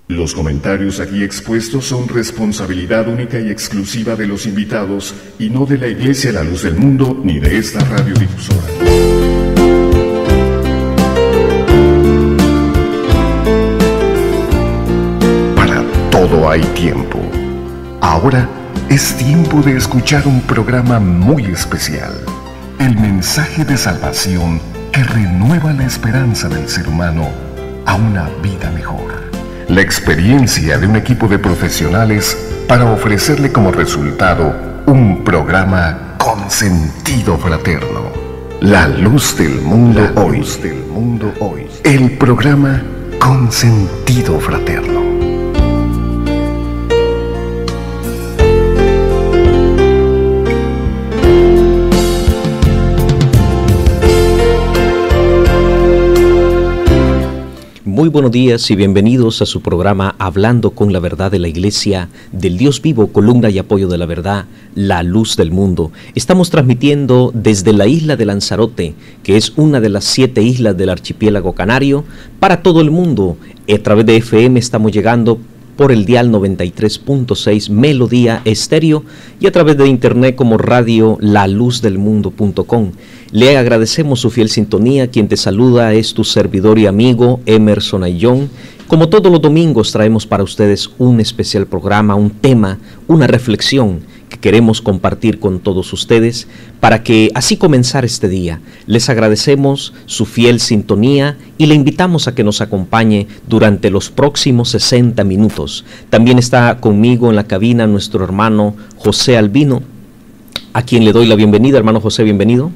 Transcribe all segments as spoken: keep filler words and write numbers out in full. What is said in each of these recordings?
Los comentarios aquí expuestos son responsabilidad única y exclusiva de los invitados y no de la Iglesia La Luz del Mundo ni de esta radiodifusora. Para todo hay tiempo. Ahora es tiempo de escuchar un programa muy especial. El mensaje de salvación que renueva la esperanza del ser humano a una vida mejor. La experiencia de un equipo de profesionales para ofrecerle como resultado un programa con sentido fraterno. La luz del mundo la hoy. Luz del mundo hoy. El programa con sentido fraterno. Muy buenos días y bienvenidos a su programa Hablando con la Verdad de la Iglesia del Dios Vivo, columna y apoyo de la verdad, la luz del mundo. Estamos transmitiendo desde la isla de Lanzarote, que es una de las siete islas del archipiélago canario, para todo el mundo. A través de F M estamos llegando por el dial noventa y tres punto seis Melodía Estéreo y a través de internet como radio la luz del mundo punto com. Le agradecemos su fiel sintonía. Quien te saluda es tu servidor y amigo Emerson Ayllón. Como todos los domingos traemos para ustedes un especial programa, un tema, una reflexión que queremos compartir con todos ustedes para que así comenzar este día. Les agradecemos su fiel sintonía y le invitamos a que nos acompañe durante los próximos sesenta minutos. También está conmigo en la cabina nuestro hermano José Albino, a quien le doy la bienvenida. Hermano José, bienvenido.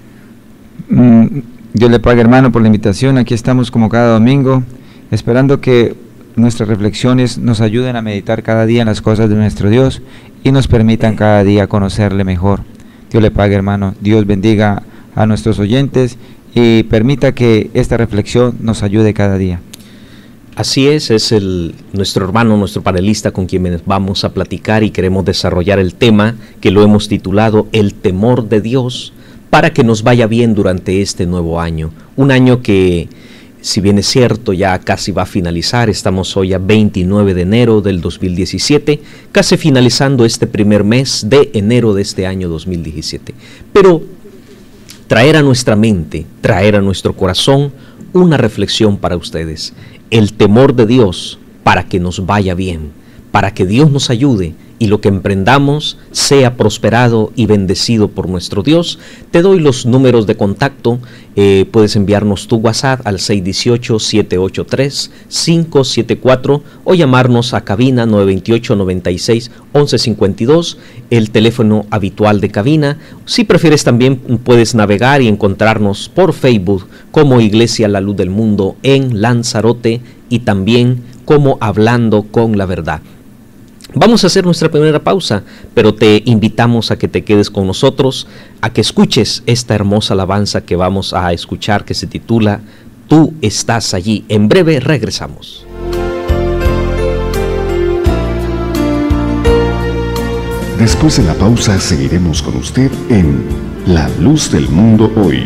Mm, Dios le pague, hermano, por la invitación. Aquí estamos como cada domingo, esperando que nuestras reflexiones nos ayuden a meditar cada día en las cosas de nuestro Dios y nos permitan cada día conocerle mejor. Dios le pague, hermano. Dios bendiga a nuestros oyentes y permita que esta reflexión nos ayude cada día. Así es, es el, nuestro hermano, nuestro panelista con quien vamos a platicar y queremos desarrollar el tema que lo hemos titulado El temor de Dios para que nos vaya bien durante este nuevo año. Un año que, si bien es cierto, ya casi va a finalizar. Estamos hoy a veintinueve de enero del dos mil diecisiete, casi finalizando este primer mes de enero de este año dos mil diecisiete. Pero traer a nuestra mente, traer a nuestro corazón una reflexión para ustedes. El temor de Dios para que nos vaya bien, para que Dios nos ayude y lo que emprendamos sea prosperado y bendecido por nuestro Dios. Te doy los números de contacto. Eh, puedes enviarnos tu WhatsApp al seis uno ocho, siete ocho tres, cinco siete cuatro o llamarnos a cabina nueve dos ocho, nueve seis, once cincuenta y dos, el teléfono habitual de cabina. Si prefieres, también puedes navegar y encontrarnos por Facebook como Iglesia La Luz del Mundo en Lanzarote y también como Hablando con la Verdad. Vamos a hacer nuestra primera pausa, pero te invitamos a que te quedes con nosotros, a que escuches esta hermosa alabanza que vamos a escuchar, que se titula Tú estás allí. En breve regresamos. Después de la pausa seguiremos con usted en La Luz del Mundo Hoy.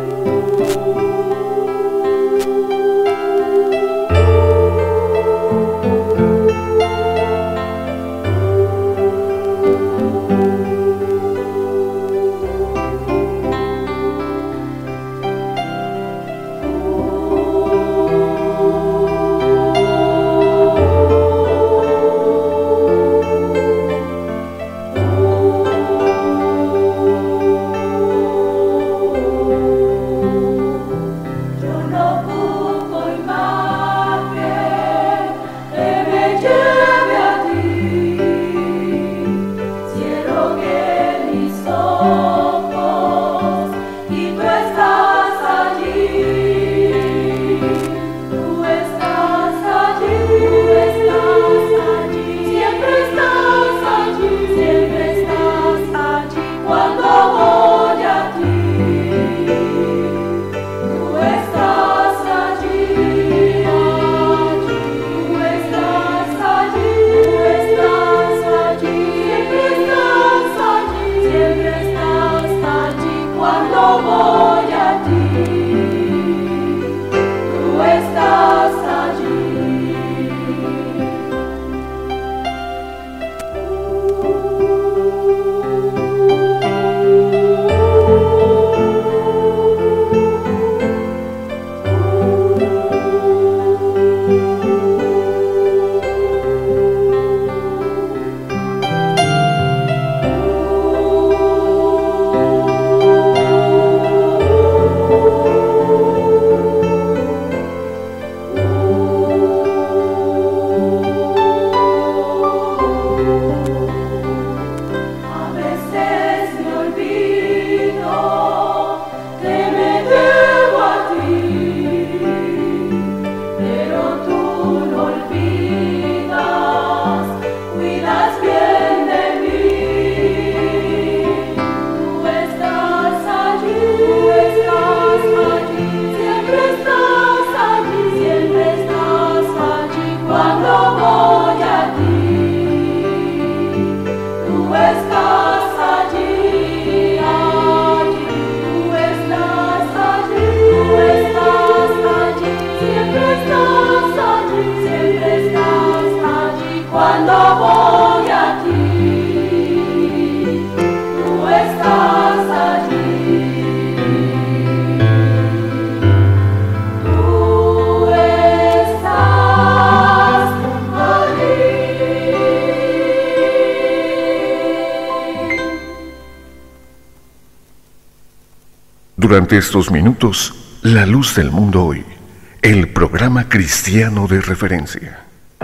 Durante estos minutos, La Luz del Mundo Hoy, el programa cristiano de referencia.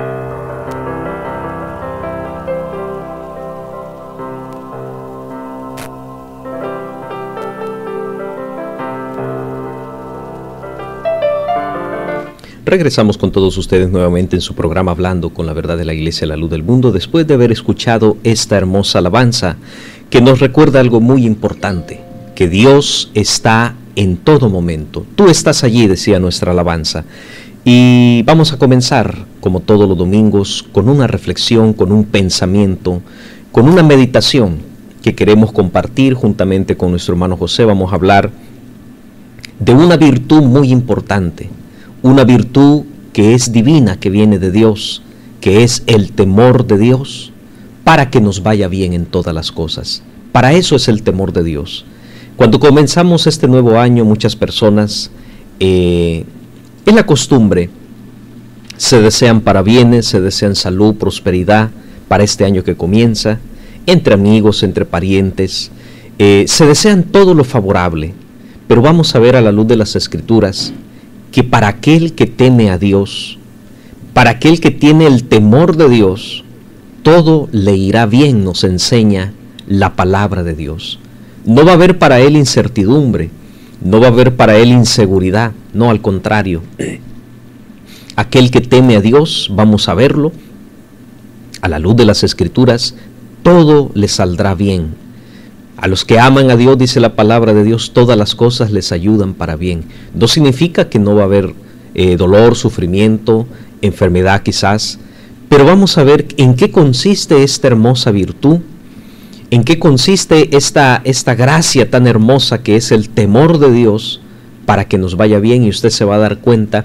Regresamos con todos ustedes nuevamente en su programa Hablando con la Verdad de la Iglesia, La Luz del Mundo, después de haber escuchado esta hermosa alabanza que nos recuerda algo muy importante, que Dios está en todo momento. Tú estás allí, decía nuestra alabanza. Y vamos a comenzar, como todos los domingos, con una reflexión, con un pensamiento, con una meditación que queremos compartir juntamente con nuestro hermano José. Vamos a hablar de una virtud muy importante, una virtud que es divina, que viene de Dios, que es el temor de Dios, para que nos vaya bien en todas las cosas. Para eso es el temor de Dios. Cuando comenzamos este nuevo año, muchas personas, eh, es la costumbre, se desean parabienes, se desean salud, prosperidad para este año que comienza, entre amigos, entre parientes, eh, se desean todo lo favorable, pero vamos a ver a la luz de las Escrituras que para aquel que teme a Dios, para aquel que tiene el temor de Dios, todo le irá bien, nos enseña la palabra de Dios. No va a haber para él incertidumbre, no va a haber para él inseguridad, no, al contrario. Aquel que teme a Dios, vamos a verlo, a la luz de las Escrituras, todo le saldrá bien. A los que aman a Dios, dice la palabra de Dios, todas las cosas les ayudan para bien. No significa que no va a haber eh, dolor, sufrimiento, enfermedad quizás, pero vamos a ver en qué consiste esta hermosa virtud, en qué consiste esta, esta gracia tan hermosa que es el temor de Dios para que nos vaya bien, y usted se va a dar cuenta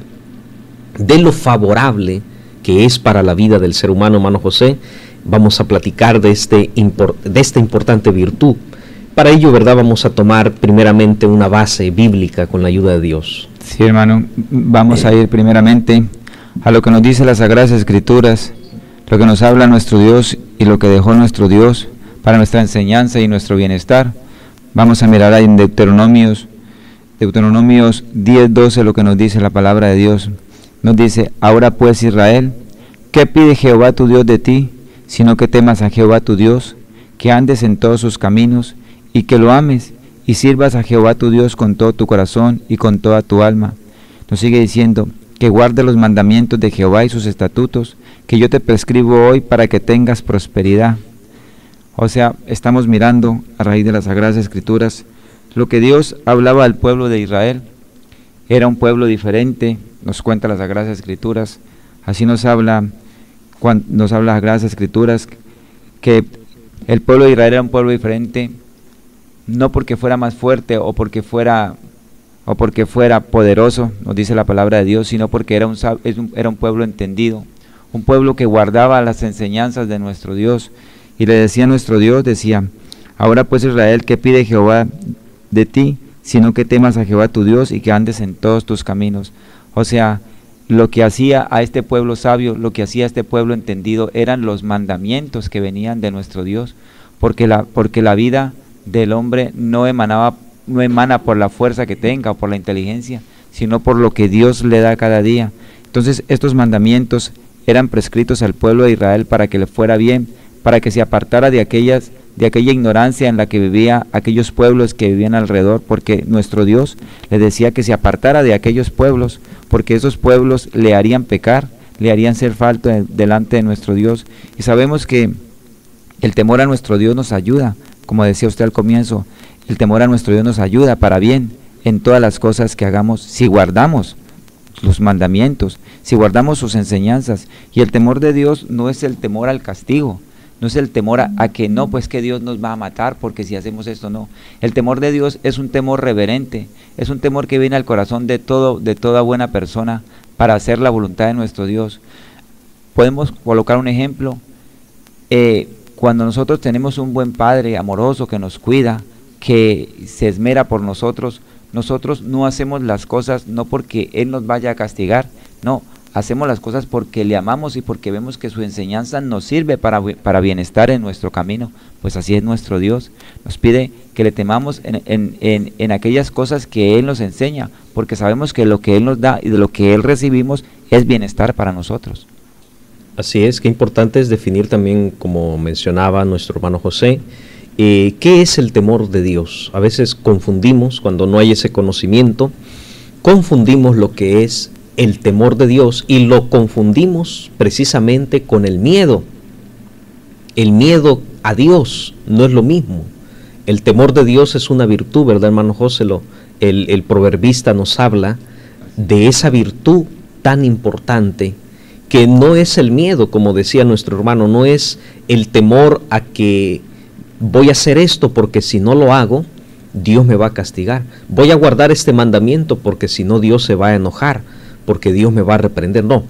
de lo favorable que es para la vida del ser humano, hermano José. Vamos a platicar de, este, de esta importante virtud. Para ello, ¿verdad?, vamos a tomar primeramente una base bíblica con la ayuda de Dios. Sí, hermano, vamos a ir primeramente a lo que nos dice las Sagradas Escrituras, lo que nos habla nuestro Dios y lo que dejó nuestro Dios para nuestra enseñanza y nuestro bienestar. Vamos a mirar ahí en Deuteronomios, Deuteronomios diez, doce, lo que nos dice la palabra de Dios. Nos dice: ahora pues, Israel, ¿qué pide Jehová tu Dios de ti, sino que temas a Jehová tu Dios, que andes en todos sus caminos, y que lo ames, y sirvas a Jehová tu Dios con todo tu corazón y con toda tu alma? Nos sigue diciendo: que guarde los mandamientos de Jehová y sus estatutos, que yo te prescribo hoy para que tengas prosperidad. O sea, estamos mirando a raíz de las Sagradas Escrituras lo que Dios hablaba al pueblo de Israel. Era un pueblo diferente, nos cuenta las Sagradas Escrituras. Así nos habla, cuando nos habla las Sagradas Escrituras, que el pueblo de Israel era un pueblo diferente, no porque fuera más fuerte o porque fuera o porque fuera poderoso, nos dice la palabra de Dios, sino porque era un, era un pueblo entendido, un pueblo que guardaba las enseñanzas de nuestro Dios. Y le decía a nuestro Dios, decía: ahora pues, Israel, ¿qué pide Jehová de ti, sino que temas a Jehová tu Dios y que andes en todos tus caminos? O sea, lo que hacía a este pueblo sabio, lo que hacía a este pueblo entendido, eran los mandamientos que venían de nuestro Dios, porque la, porque la vida del hombre no emanaba, no emana por la fuerza que tenga o por la inteligencia, sino por lo que Dios le da cada día. Entonces estos mandamientos eran prescritos al pueblo de Israel para que le fuera bien, para que se apartara de aquellas de aquella ignorancia en la que vivía aquellos pueblos que vivían alrededor, porque nuestro Dios le decía que se apartara de aquellos pueblos, porque esos pueblos le harían pecar, le harían ser falto de, delante de nuestro Dios. Y sabemos que el temor a nuestro Dios nos ayuda, como decía usted al comienzo, el temor a nuestro Dios nos ayuda para bien en todas las cosas que hagamos, si guardamos los mandamientos, si guardamos sus enseñanzas. Y el temor de Dios no es el temor al castigo, no es el temor a, a que no, pues que Dios nos va a matar porque si hacemos esto, no. El temor de Dios es un temor reverente, es un temor que viene al corazón de todo, de toda buena persona para hacer la voluntad de nuestro Dios. Podemos colocar un ejemplo, eh, cuando nosotros tenemos un buen padre amoroso que nos cuida, que se esmera por nosotros, nosotros no hacemos las cosas no porque Él nos vaya a castigar, no, hacemos las cosas porque le amamos y porque vemos que su enseñanza nos sirve para, para bienestar en nuestro camino. Pues así es nuestro Dios, nos pide que le temamos en, en, en, en aquellas cosas que Él nos enseña, porque sabemos que lo que Él nos da y de lo que Él recibimos es bienestar para nosotros. Así es, qué importante es definir también, como mencionaba nuestro hermano José, eh, ¿qué es el temor de Dios? A veces confundimos, cuando no hay ese conocimiento, confundimos lo que es el temor de Dios y lo confundimos precisamente con el miedo. El miedo a Dios no es lo mismo. El temor de Dios es una virtud, ¿verdad, hermano José? Lo, el, el proverbista nos habla de esa virtud tan importante que no es el miedo, como decía nuestro hermano, no es el temor a que voy a hacer esto porque si no lo hago, Dios me va a castigar. Voy a guardar este mandamiento porque si no, Dios se va a enojar, porque Dios me va a reprender. No,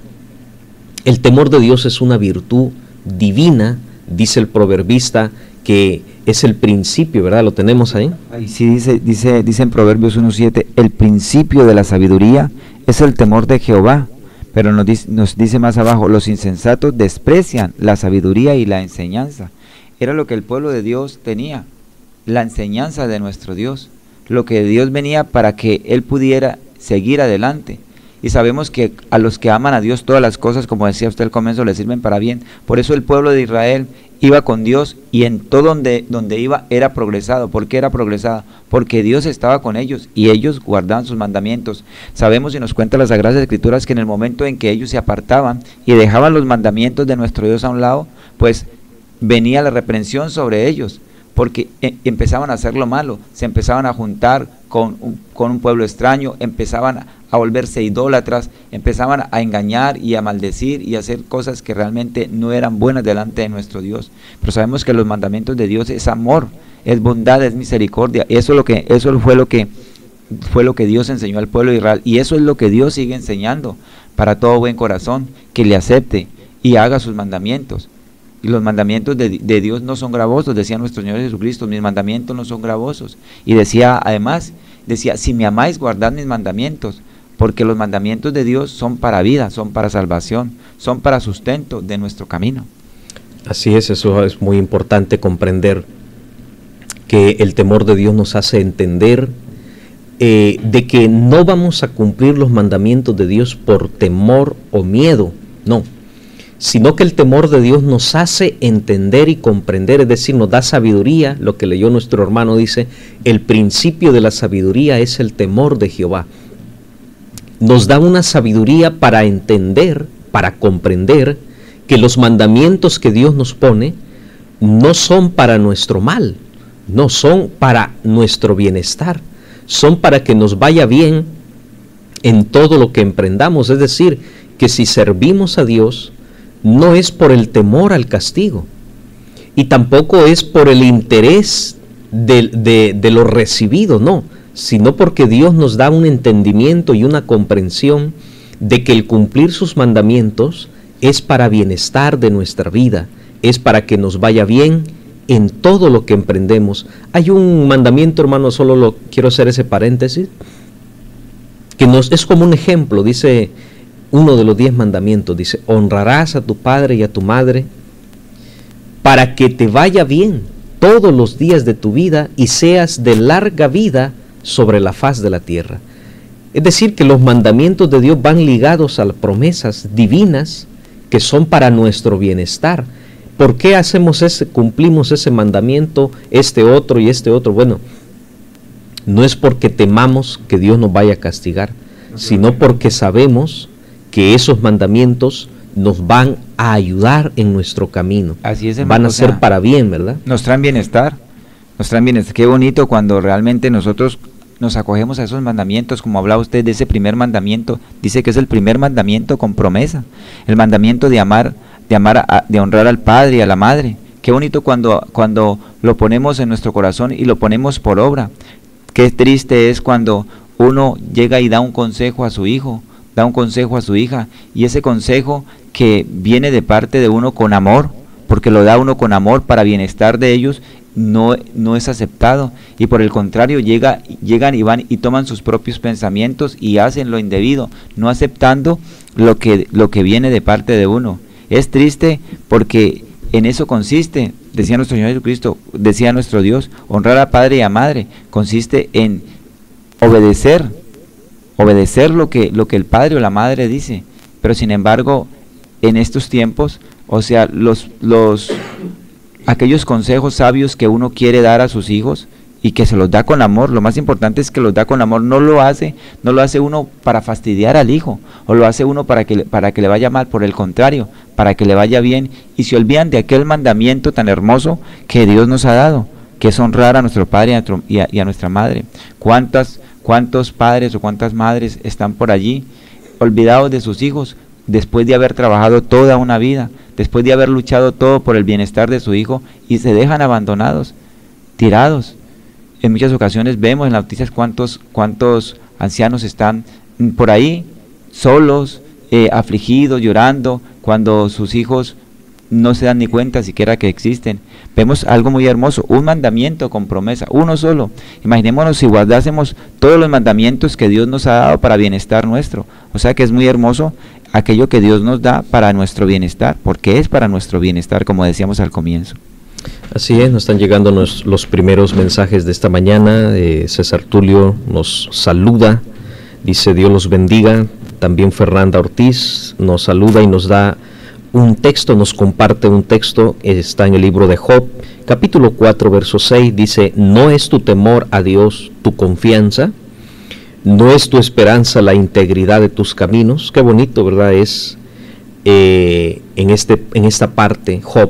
el temor de Dios es una virtud divina, dice el proverbista, que es el principio, ¿verdad? ¿Lo tenemos ahí? Ahí sí dice, dice, dice en Proverbios uno siete, el principio de la sabiduría es el temor de Jehová, pero nos dice, nos dice más abajo, los insensatos desprecian la sabiduría y la enseñanza. Era lo que el pueblo de Dios tenía, la enseñanza de nuestro Dios, lo que Dios venía para que Él pudiera seguir adelante. Y sabemos que a los que aman a Dios todas las cosas, como decía usted al comienzo, le sirven para bien. Por eso el pueblo de Israel iba con Dios y en todo donde, donde iba era progresado. ¿Por qué era progresado? Porque Dios estaba con ellos y ellos guardaban sus mandamientos. Sabemos y nos cuentan las Sagradas Escrituras que en el momento en que ellos se apartaban y dejaban los mandamientos de nuestro Dios a un lado, pues venía la reprensión sobre ellos, porque empezaban a hacer lo malo, se empezaban a juntar con un, con un pueblo extraño, empezaban a volverse idólatras, empezaban a engañar y a maldecir y a hacer cosas que realmente no eran buenas delante de nuestro Dios. Pero sabemos que los mandamientos de Dios es amor, es bondad, es misericordia. Eso, es lo que, eso fue lo que fue lo que Dios enseñó al pueblo de Israel, y eso es lo que Dios sigue enseñando para todo buen corazón, que le acepte y haga sus mandamientos. Y los mandamientos de, de Dios no son gravosos, decía nuestro Señor Jesucristo, mis mandamientos no son gravosos. Y decía, además, decía, si me amáis, guardad mis mandamientos, porque los mandamientos de Dios son para vida, son para salvación, son para sustento de nuestro camino. Así es, eso es muy importante comprender, que el temor de Dios nos hace entender eh, de que no vamos a cumplir los mandamientos de Dios por temor o miedo, no, sino que el temor de Dios nos hace entender y comprender, es decir, nos da sabiduría. Lo que leyó nuestro hermano dice, el principio de la sabiduría es el temor de Jehová. Nos da una sabiduría para entender, para comprender que los mandamientos que Dios nos pone no son para nuestro mal, no son para nuestro bienestar, son para que nos vaya bien en todo lo que emprendamos. Es decir, que si servimos a Dios, no es por el temor al castigo, y tampoco es por el interés de, de, de lo recibido, no, sino porque Dios nos da un entendimiento y una comprensión de que el cumplir sus mandamientos es para bienestar de nuestra vida, es para que nos vaya bien en todo lo que emprendemos. Hay un mandamiento, hermano, solo lo quiero hacer ese paréntesis, que nos es como un ejemplo. Dice uno de los diez mandamientos, dice, honrarás a tu padre y a tu madre para que te vaya bien todos los días de tu vida y seas de larga vida sobre la faz de la tierra. Es decir, que los mandamientos de Dios van ligados a las promesas divinas que son para nuestro bienestar. ¿Por qué hacemos ese, cumplimos ese mandamiento, este otro y este otro? Bueno, no es porque temamos que Dios nos vaya a castigar, sino porque sabemos que esos mandamientos nos van a ayudar en nuestro camino. Así es, van a ser o sea, para bien, ¿verdad? Nos traen bienestar, nos traen bienestar. Qué bonito cuando realmente nosotros nos acogemos a esos mandamientos, como hablaba usted de ese primer mandamiento. Dice que es el primer mandamiento con promesa, el mandamiento de amar, de amar, a, de honrar al padre y a la madre. Qué bonito cuando, cuando lo ponemos en nuestro corazón y lo ponemos por obra. Qué triste es cuando uno llega y da un consejo a su hijo, da un consejo a su hija, y ese consejo que viene de parte de uno con amor, porque lo da uno con amor para bienestar de ellos, no, no es aceptado, y por el contrario llega, llegan y van y toman sus propios pensamientos y hacen lo indebido, no aceptando lo que, lo que viene de parte de uno. Es triste porque en eso consiste, decía nuestro Señor Jesucristo, decía nuestro Dios, honrar a padre y a madre, consiste en obedecer, obedecer lo que, lo que el padre o la madre dice. Pero sin embargo, en estos tiempos, o sea, los, los, aquellos consejos sabios que uno quiere dar a sus hijos y que se los da con amor, lo más importante es que los da con amor, no lo hace, no lo hace uno para fastidiar al hijo, o lo hace uno para que, para que le vaya mal, por el contrario, para que le vaya bien, y se olvidan de aquel mandamiento tan hermoso que Dios nos ha dado, que es honrar a nuestro padre y a, nuestro, y a, y a nuestra madre. ¿Cuántas, cuántos padres o cuántas madres están por allí olvidados de sus hijos, después de haber trabajado toda una vida, después de haber luchado todo por el bienestar de su hijo, y se dejan abandonados, tirados? En muchas ocasiones vemos en las noticias cuántos, cuántos ancianos están por ahí, solos, eh, afligidos, llorando, cuando sus hijos no se dan ni cuenta siquiera que existen. Vemos algo muy hermoso, un mandamiento con promesa, uno solo. Imaginémonos si guardásemos todos los mandamientos que Dios nos ha dado para bienestar nuestro. O sea que es muy hermoso aquello que Dios nos da para nuestro bienestar, porque es para nuestro bienestar, como decíamos al comienzo. Así es, nos están llegando los, los primeros mensajes de esta mañana. eh, César Tulio nos saluda, dice Dios los bendiga. También Fernanda Ortiz nos saluda y nos da un texto, nos comparte un texto, está en el libro de Job, capítulo cuatro, verso seis, dice, ¿no es tu temor a Dios tu confianza? ¿No es tu esperanza la integridad de tus caminos? Qué bonito, ¿verdad? Es eh, en, este, en esta parte, Job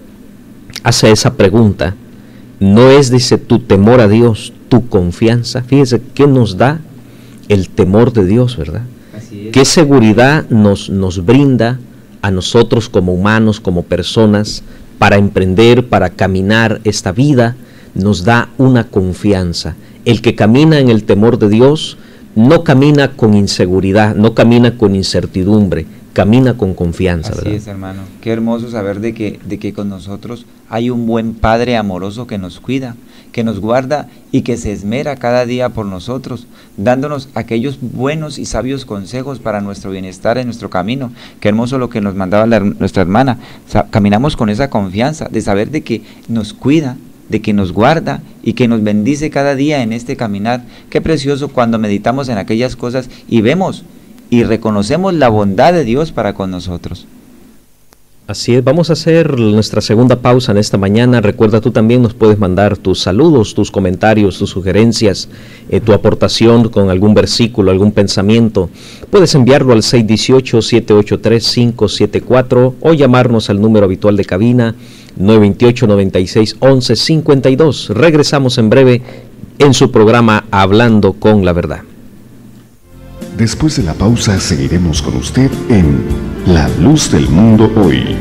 hace esa pregunta. ¿No es, dice, tu temor a Dios tu confianza? Fíjese qué nos da el temor de Dios, ¿verdad? Así es. Qué seguridad nos, nos brinda a nosotros como humanos, como personas, para emprender, para caminar esta vida, nos da una confianza. El que camina en el temor de Dios no camina con inseguridad, no camina con incertidumbre, camina con confianza. Así ¿verdad? es, hermano. Qué hermoso saber de que, de que con nosotros hay un buen Padre amoroso que nos cuida, que nos guarda y que se esmera cada día por nosotros, dándonos aquellos buenos y sabios consejos para nuestro bienestar en nuestro camino. Qué hermoso lo que nos mandaba la, nuestra hermana. O sea, caminamos con esa confianza de saber de que nos cuida, de que nos guarda y que nos bendice cada día en este caminar. Qué precioso cuando meditamos en aquellas cosas y vemos y reconocemos la bondad de Dios para con nosotros. Así es, vamos a hacer nuestra segunda pausa en esta mañana. Recuerda, tú también nos puedes mandar tus saludos, tus comentarios, tus sugerencias, eh, tu aportación con algún versículo, algún pensamiento. Puedes enviarlo al seis uno ocho, siete ocho tres, cinco siete cuatro o llamarnos al número habitual de cabina nueve dos ocho, nueve seis, once cincuenta y dos. Regresamos en breve en su programa Hablando con la Verdad. Después de la pausa seguiremos con usted en La Luz del Mundo Hoy.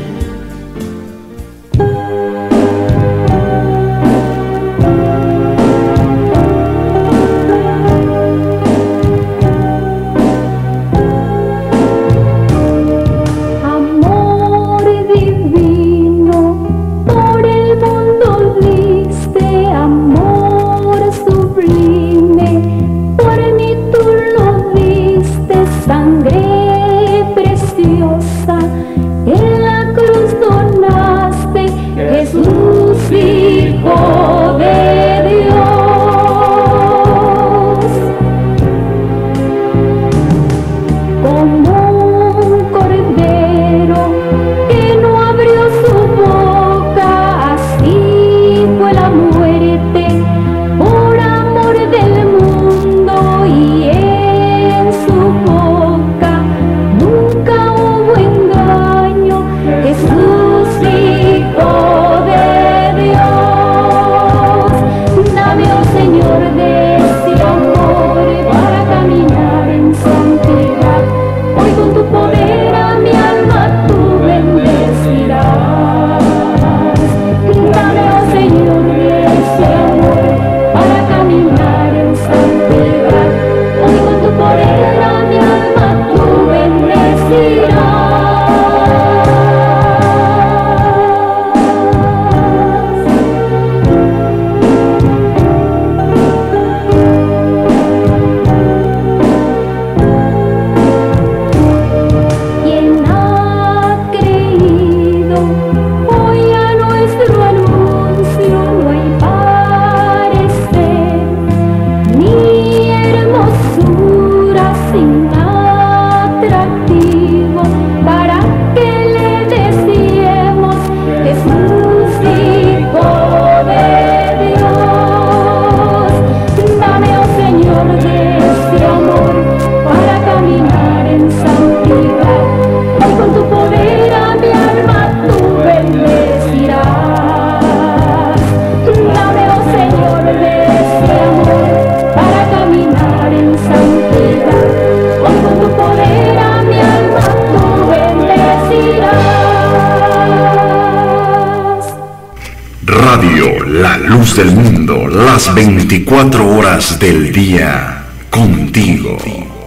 Del mundo, las veinticuatro horas del día, contigo.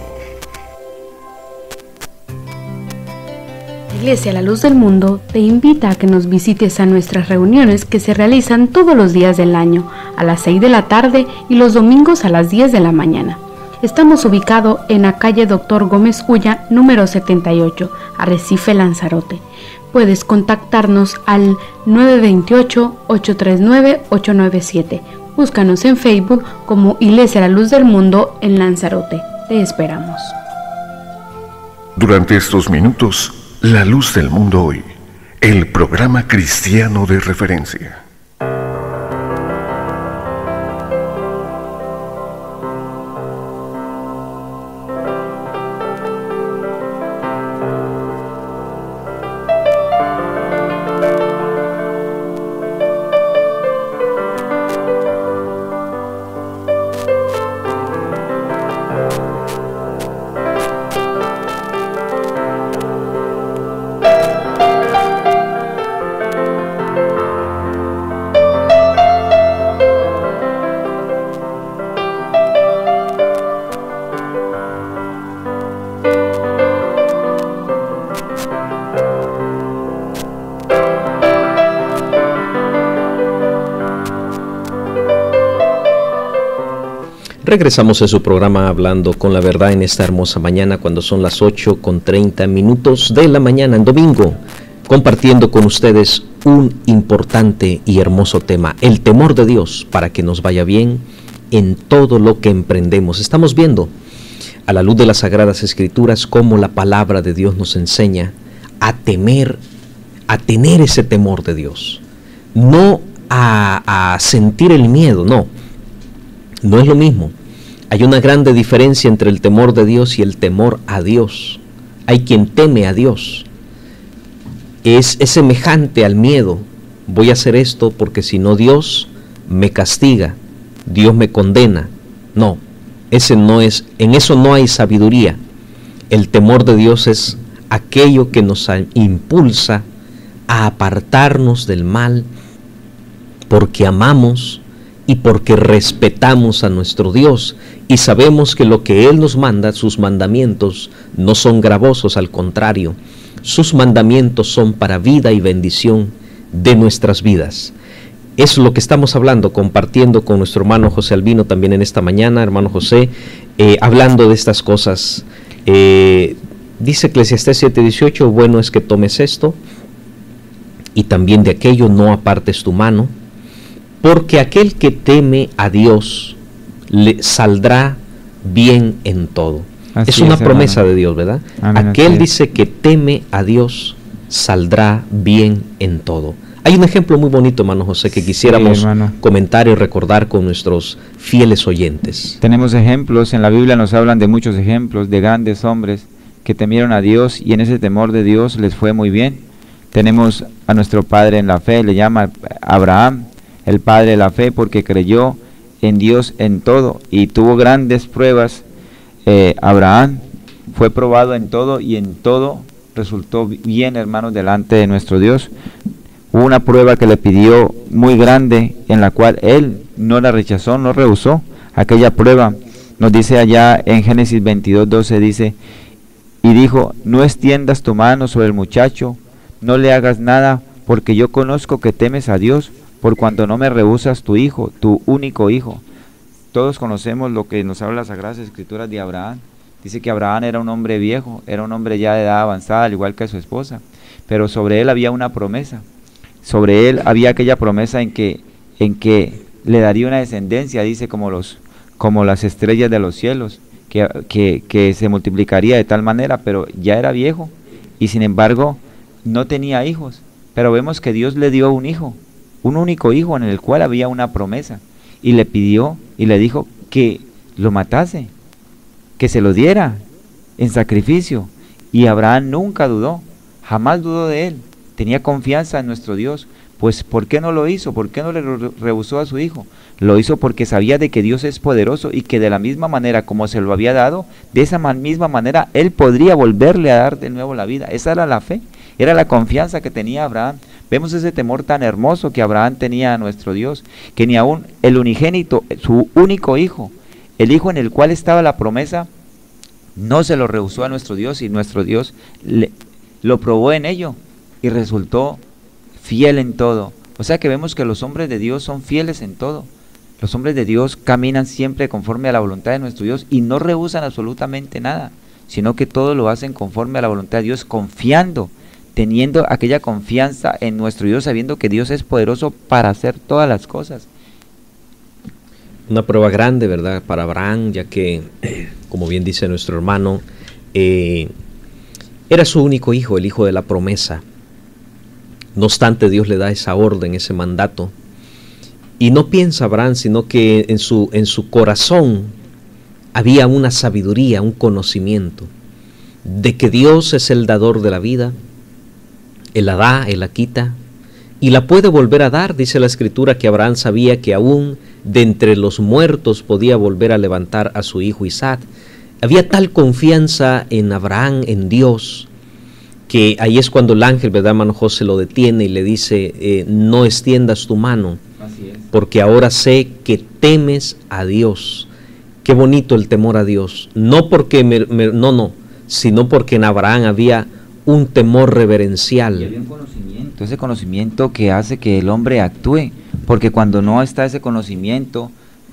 Iglesia La Luz del Mundo te invita a que nos visites a nuestras reuniones que se realizan todos los días del año, a las seis de la tarde y los domingos a las diez de la mañana. Estamos ubicados en la calle Doctor Gómez Ulla, número setenta y ocho, Arrecife, Lanzarote. Puedes contactarnos al nueve dos ocho, ocho tres nueve, ocho nueve siete. Búscanos en Facebook como Iglesia La Luz del Mundo en Lanzarote. Te esperamos. Durante estos minutos, La Luz del Mundo Hoy, el programa cristiano de referencia. Regresamos a su programa Hablando con la Verdad en esta hermosa mañana, cuando son las ocho con treinta minutos de la mañana en domingo, compartiendo con ustedes un importante y hermoso tema, el temor de Dios, para que nos vaya bien en todo lo que emprendemos. Estamos viendo a la luz de las Sagradas Escrituras cómo la palabra de Dios nos enseña a temer, a tener ese temor de Dios, no a, a sentir el miedo, no, no es lo mismo. Hay una grande diferencia entre el temor de Dios y el temor a Dios. Hay quien teme a Dios. Es, es semejante al miedo. Voy a hacer esto porque si no Dios me castiga, Dios me condena. No, ese no es, en eso no hay sabiduría. El temor de Dios es aquello que nos impulsa a apartarnos del mal porque amamos y porque respetamos a nuestro Dios y sabemos que lo que Él nos manda, sus mandamientos, no son gravosos, al contrario, sus mandamientos son para vida y bendición de nuestras vidas. Eso es lo que estamos hablando, compartiendo con nuestro hermano José Albino también en esta mañana. Hermano José, eh, hablando de estas cosas, eh, dice Eclesiastés siete dieciocho, bueno es que tomes esto y también de aquello no apartes tu mano, porque aquel que teme a Dios le saldrá bien en todo. Así es una es, promesa hermano de Dios, ¿verdad? Amén, aquel dice que teme a Dios saldrá bien en todo. Hay un ejemplo muy bonito, hermano José, que quisiéramos sí, comentar y recordar con nuestros fieles oyentes. Tenemos ejemplos, en la Biblia nos hablan de muchos ejemplos de grandes hombres que temieron a Dios y en ese temor de Dios les fue muy bien. Tenemos a nuestro padre en la fe, le llama Abraham, el padre de la fe, porque creyó en Dios en todo y tuvo grandes pruebas. eh, Abraham fue probado en todo y en todo resultó bien, hermanos, delante de nuestro Dios. Hubo una prueba que le pidió muy grande, en la cual él no la rechazó, no rehusó aquella prueba. Nos dice allá en Génesis veintidós doce, dice, y dijo, no extiendas tu mano sobre el muchacho, no le hagas nada, porque yo conozco que temes a Dios, por cuanto no me rehusas tu hijo, tu único hijo. Todos conocemos lo que nos habla las Sagradas Escrituras de Abraham. Dice que Abraham era un hombre viejo, era un hombre ya de edad avanzada, al igual que su esposa, pero sobre él había una promesa. Sobre él había aquella promesa en que, en que le daría una descendencia, dice, como, los, como las estrellas de los cielos, que, que, que se multiplicaría de tal manera, pero ya era viejo y sin embargo no tenía hijos. Pero vemos que Dios le dio un hijo, un único hijo en el cual había una promesa, y le pidió y le dijo que lo matase, que se lo diera en sacrificio, y Abraham nunca dudó, jamás dudó de él, tenía confianza en nuestro Dios. Pues ¿por qué no lo hizo? ¿Por qué no le rehusó a su hijo? Lo hizo porque sabía de que Dios es poderoso y que de la misma manera como se lo había dado, de esa misma manera él podría volverle a dar de nuevo la vida. Esa era la fe, era la confianza que tenía Abraham. Vemos ese temor tan hermoso que Abraham tenía a nuestro Dios, que ni aún el unigénito, su único hijo, el hijo en el cual estaba la promesa, no se lo rehusó a nuestro Dios, y nuestro Dios le, lo probó en ello y resultó fiel en todo. O sea que vemos que los hombres de Dios son fieles en todo. Los hombres de Dios caminan siempre conforme a la voluntad de nuestro Dios y no rehúsan absolutamente nada, sino que todo lo hacen conforme a la voluntad de Dios, confiando, teniendo aquella confianza en nuestro Dios, sabiendo que Dios es poderoso para hacer todas las cosas. Una prueba grande, ¿verdad?, para Abraham, ya que, como bien dice nuestro hermano, eh, era su único hijo, el hijo de la promesa. No obstante, Dios le da esa orden, ese mandato, y no piensa Abraham, sino que en su, en su corazón había una sabiduría, un conocimiento de que Dios es el dador de la vida. Él la da, Él la quita y la puede volver a dar. Dice la Escritura que Abraham sabía que aún de entre los muertos podía volver a levantar a su hijo Isaac. Había tal confianza en Abraham, en Dios, que ahí es cuando el ángel, ¿verdad, hermano José, lo detiene y le dice, eh, no extiendas tu mano, porque ahora sé que temes a Dios. Qué bonito el temor a Dios, no porque me, me, no, no, sino porque en Abraham había un temor reverencial. Y había un conocimiento, ese conocimiento que hace que el hombre actúe, porque cuando no está ese conocimiento,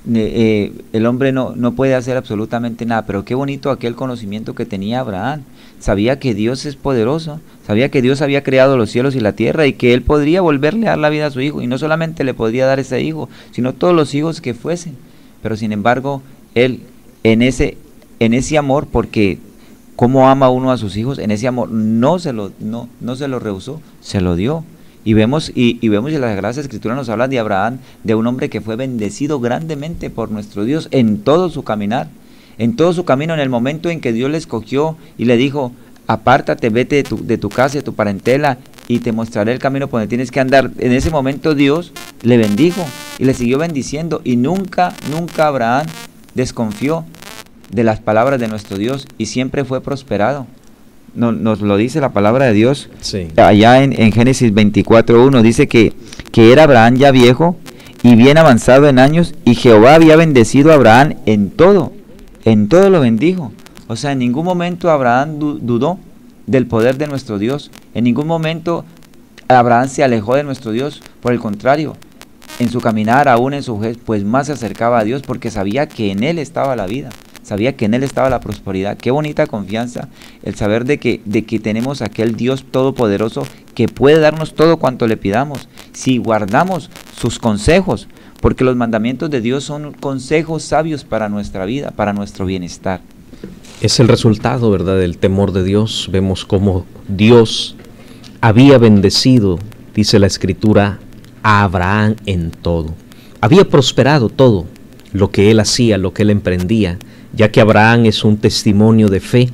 eh, el hombre no, no puede hacer absolutamente nada, pero qué bonito aquel conocimiento que tenía Abraham. Sabía que Dios es poderoso, sabía que Dios había creado los cielos y la tierra y que él podría volverle a dar la vida a su hijo, y no solamente le podría dar ese hijo, sino todos los hijos que fuesen. Pero sin embargo, él en ese, en ese amor, porque cómo ama uno a sus hijos, en ese amor no se lo, no, no se lo rehusó, se lo dio. Y vemos, y, y vemos en las Sagradas Escrituras nos hablan de Abraham, de un hombre que fue bendecido grandemente por nuestro Dios en todo su caminar, en todo su camino, en el momento en que Dios le escogió y le dijo, apártate, vete de tu, de tu casa, de tu parentela, y te mostraré el camino por donde tienes que andar. En ese momento Dios le bendijo y le siguió bendiciendo, y nunca, nunca Abraham desconfió de las palabras de nuestro Dios y siempre fue prosperado. Nos, nos lo dice la palabra de Dios, sí. Allá en, en Génesis veinticuatro uno dice que, que era Abraham ya viejo y bien avanzado en años, y Jehová había bendecido a Abraham en todo, en todo lo bendijo. O sea, en ningún momento Abraham du dudó del poder de nuestro Dios, en ningún momento Abraham se alejó de nuestro Dios, por el contrario, en su caminar, aún en su vejez, pues más se acercaba a Dios, porque sabía que en Él estaba la vida. Sabía que en Él estaba la prosperidad. Qué bonita confianza el saber de que, de que tenemos aquel Dios todopoderoso que puede darnos todo cuanto le pidamos, si guardamos sus consejos, porque los mandamientos de Dios son consejos sabios para nuestra vida, para nuestro bienestar. Es el resultado, ¿verdad?, del temor de Dios. Vemos cómo Dios había bendecido, dice la Escritura, a Abraham en todo. Había prosperado todo lo que él hacía, lo que él emprendía, ya que Abraham es un testimonio de fe,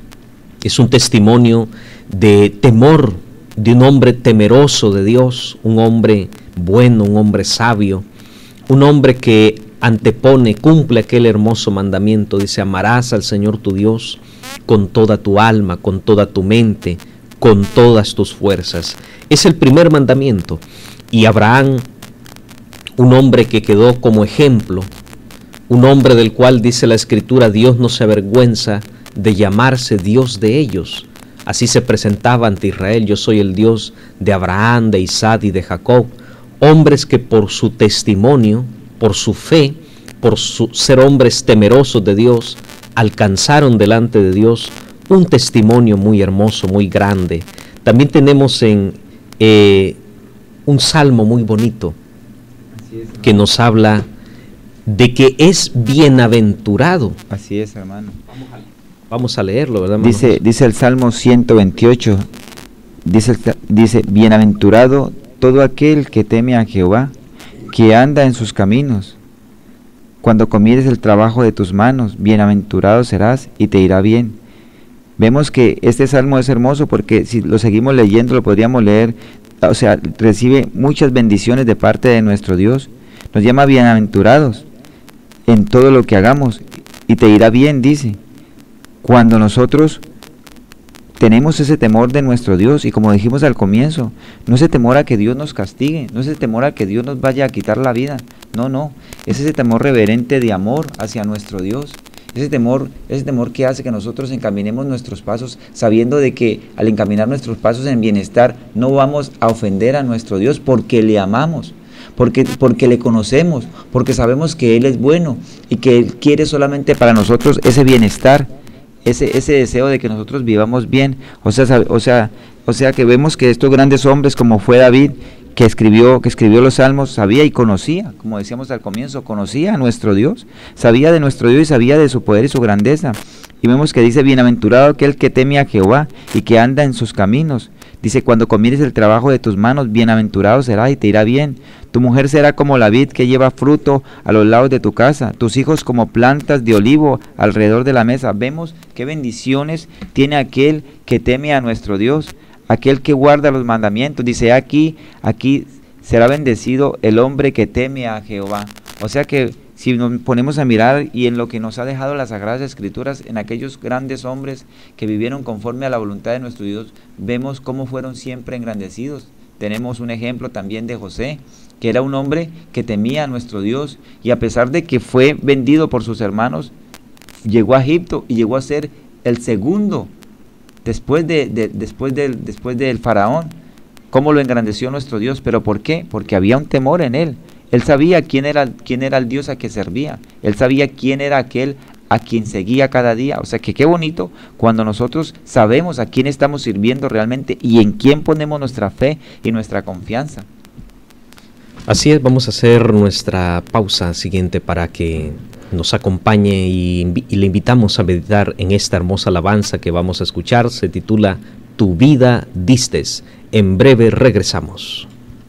es un testimonio de temor, de un hombre temeroso de Dios, un hombre bueno, un hombre sabio, un hombre que antepone, cumple aquel hermoso mandamiento, dice, amarás al Señor tu Dios con toda tu alma, con toda tu mente, con todas tus fuerzas. Es el primer mandamiento, y Abraham, un hombre que quedó como ejemplo, un hombre del cual dice la Escritura, Dios no se avergüenza de llamarse Dios de ellos. Así se presentaba ante Israel, yo soy el Dios de Abraham, de Isaac y de Jacob. Hombres que por su testimonio, por su fe, por su, ser hombres temerosos de Dios, alcanzaron delante de Dios un testimonio muy hermoso, muy grande. También tenemos en eh, un salmo muy bonito que nos habla de que es bienaventurado. Así es, hermano. Vamos a leerlo, ¿verdad, hermano? Dice, dice el Salmo ciento veintiocho, dice, dice, bienaventurado todo aquel que teme a Jehová, que anda en sus caminos. Cuando comieres el trabajo de tus manos, bienaventurado serás y te irá bien. Vemos que este salmo es hermoso porque si lo seguimos leyendo, lo podríamos leer, o sea, recibe muchas bendiciones de parte de nuestro Dios. Nos llama bienaventurados en todo lo que hagamos y te irá bien, dice. Cuando nosotros tenemos ese temor de nuestro Dios, y como dijimos al comienzo, no es ese temor a que Dios nos castigue, no es ese temor a que Dios nos vaya a quitar la vida, no, no, es ese temor reverente de amor hacia nuestro Dios, ese temor, ese temor que hace que nosotros encaminemos nuestros pasos, sabiendo de que al encaminar nuestros pasos en bienestar, no vamos a ofender a nuestro Dios porque le amamos, porque, porque le conocemos, porque sabemos que Él es bueno y que Él quiere solamente para nosotros ese bienestar, ese, ese deseo de que nosotros vivamos bien. O sea, o sea, o sea que vemos que estos grandes hombres como fue David, que escribió, que escribió los salmos, sabía y conocía, como decíamos al comienzo, conocía a nuestro Dios, sabía de nuestro Dios y sabía de su poder y su grandeza. Y vemos que dice, bienaventurado aquel que teme a Jehová y que anda en sus caminos. Dice, cuando comieres el trabajo de tus manos, bienaventurado será y te irá bien. Tu mujer será como la vid que lleva fruto a los lados de tu casa, tus hijos como plantas de olivo alrededor de la mesa. Vemos qué bendiciones tiene aquel que teme a nuestro Dios, aquel que guarda los mandamientos. Dice, aquí, aquí será bendecido el hombre que teme a Jehová. O sea que si nos ponemos a mirar y en lo que nos ha dejado las Sagradas Escrituras, en aquellos grandes hombres que vivieron conforme a la voluntad de nuestro Dios, vemos cómo fueron siempre engrandecidos. Tenemos un ejemplo también de José, que era un hombre que temía a nuestro Dios, y a pesar de que fue vendido por sus hermanos, llegó a Egipto y llegó a ser el segundo después, de, de, después, del, después del faraón. ¿Cómo lo engrandeció nuestro Dios? ¿Pero por qué? Porque había un temor en él. Él sabía quién era, quién era el Dios a que servía. Él sabía quién era aquel a quien seguía cada día. O sea que qué bonito cuando nosotros sabemos a quién estamos sirviendo realmente y en quién ponemos nuestra fe y nuestra confianza. Así es, vamos a hacer nuestra pausa siguiente para que nos acompañe y, y le invitamos a meditar en esta hermosa alabanza que vamos a escuchar. Se titula Tu vida distes. En breve regresamos.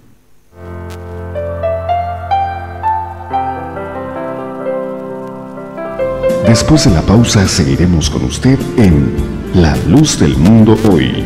Después de la pausa seguiremos con usted en La Luz del Mundo Hoy.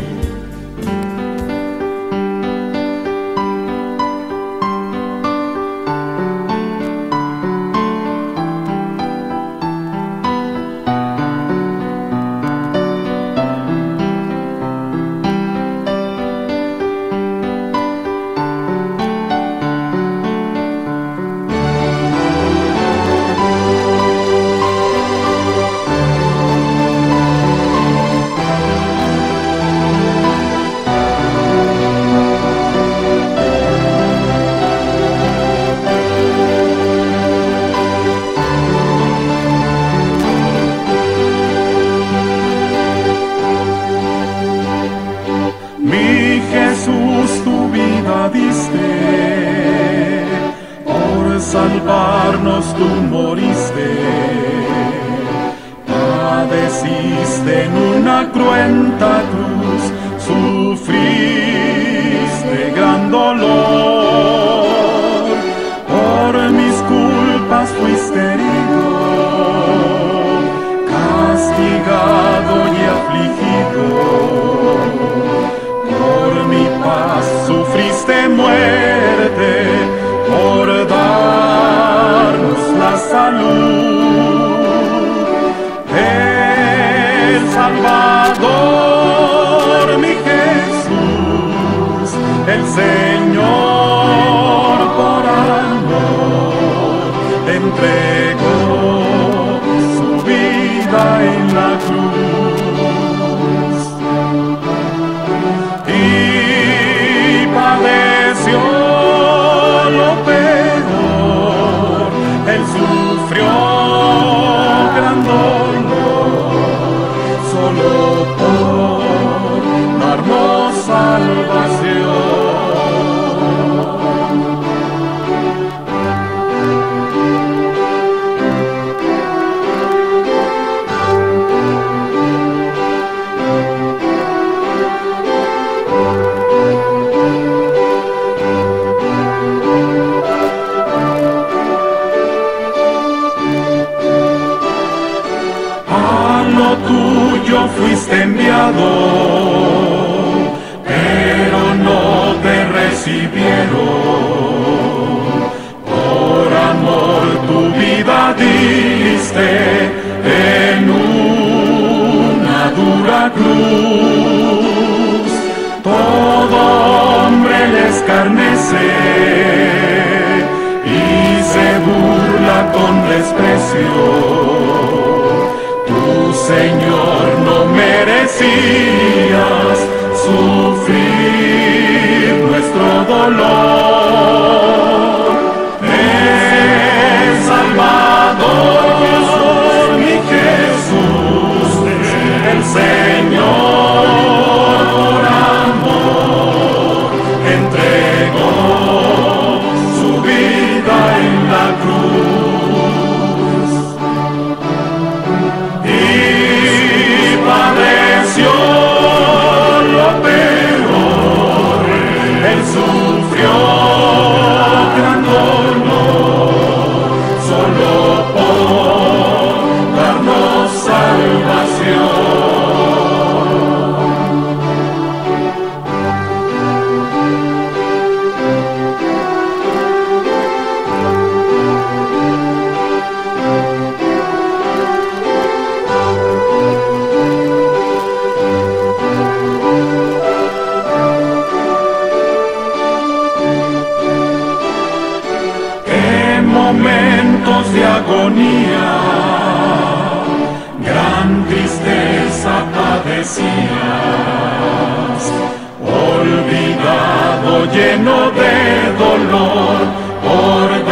Olvidado, lleno de dolor, por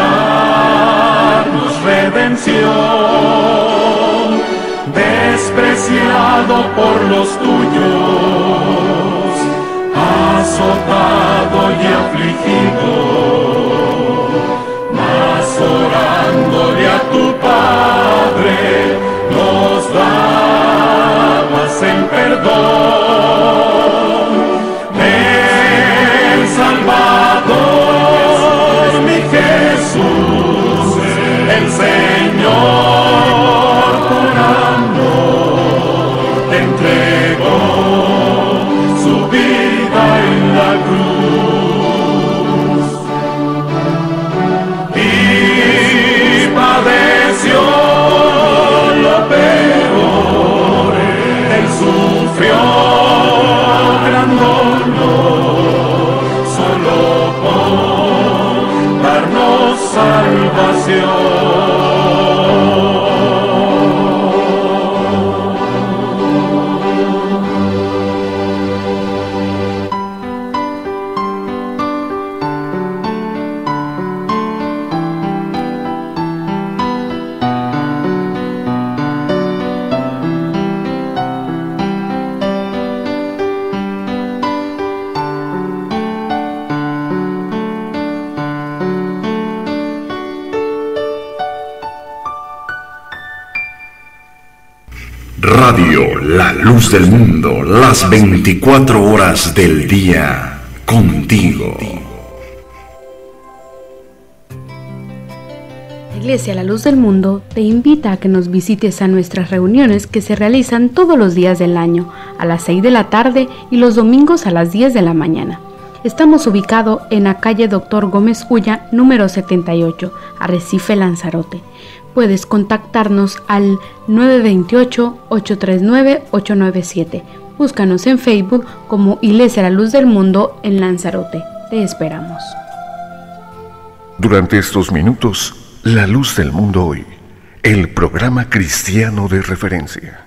crucificado por los tuyos, azotado y afligido, mas orándole a tu Padre, nos dabas el perdón. Ven, Salvador, mi Jesús, el Señor, por amor te entregó su vida en la cruz y padeció lo peor. Él sufrió gran dolor solo por darnos salvación. Radio La Luz del Mundo, las veinticuatro horas del día, contigo. La Iglesia La Luz del Mundo te invita a que nos visites a nuestras reuniones que se realizan todos los días del año, a las seis de la tarde y los domingos a las diez de la mañana. Estamos ubicados en la calle Doctor Gómez Ulla, número setenta y ocho, Arrecife, Lanzarote. Puedes contactarnos al nueve dos ocho, ocho tres nueve, ocho nueve siete. Búscanos en Facebook como Iglesia La Luz del Mundo en Lanzarote. Te esperamos. Durante estos minutos, La Luz del Mundo Hoy, el programa cristiano de referencia.